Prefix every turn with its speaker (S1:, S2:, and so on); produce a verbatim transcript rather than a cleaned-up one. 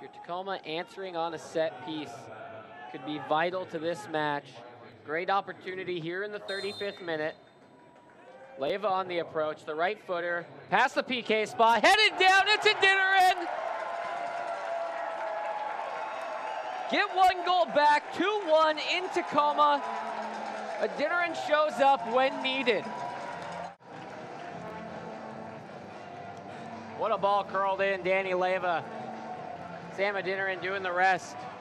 S1: If you're Tacoma, answering on a set piece could be vital to this match. Great opportunity here in the thirty-fifth minute. Leyva on the approach, the right footer, past the P K spot, headed down, it's Adeniran! Get one goal back, two one in Tacoma. Adeniran shows up when needed. What a ball curled in, Danny Leyva. Sam Adeniran doing the rest.